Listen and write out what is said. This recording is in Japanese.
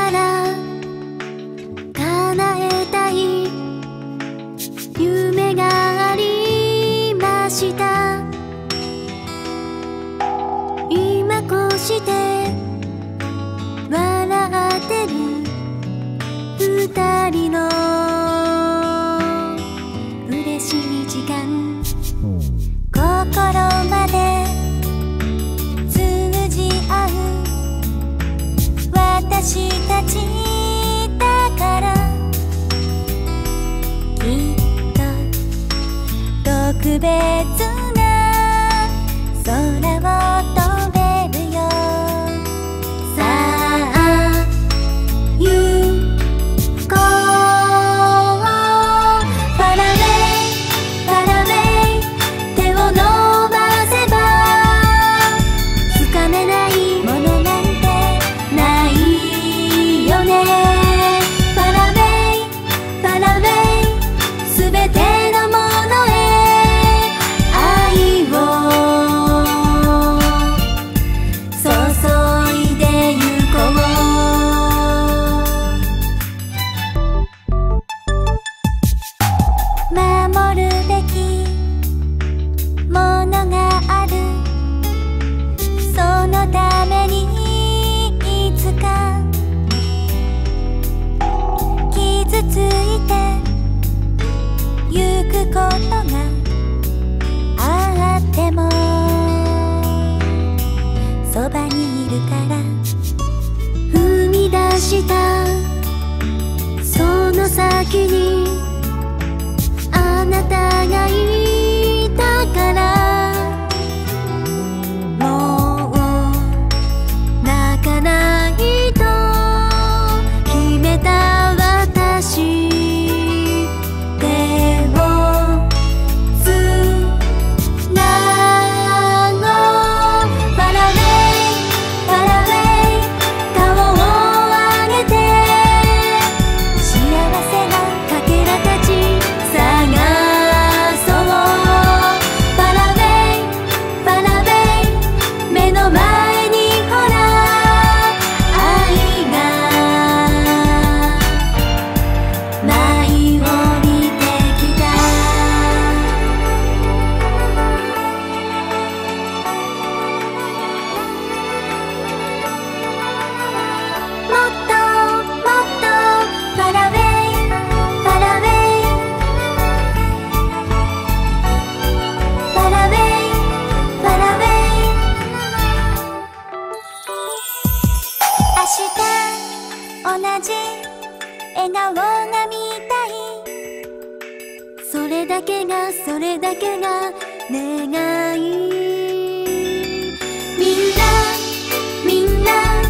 から叶えたい夢がありました。今こうして笑ってる二人の嬉しい時間、心まで通じ合う私たちだから、きっと特別な空を飛べるよ。さあ行こう。パラレイパラレイ手を伸ばせばつかめないものなんてないよね。パラレイパラレイすべてのものへ愛を注いでゆこう。守るべきものがある、そのためにいつか傷ついてゆくことがあってもそばにいるから、踏み出したその先にあなたがいたから、もう泣かないと決めた私、手をつなごう。パラレイパラレイ顔を上げて幸せなかけらたち探そう。パラレイパラレイ目の前にほら愛が舞い降りてきた。もっともっとパラレイパラレイパラレイパラレイ明日同じ笑顔が見たい、それだけがそれだけが願い。みんなみんな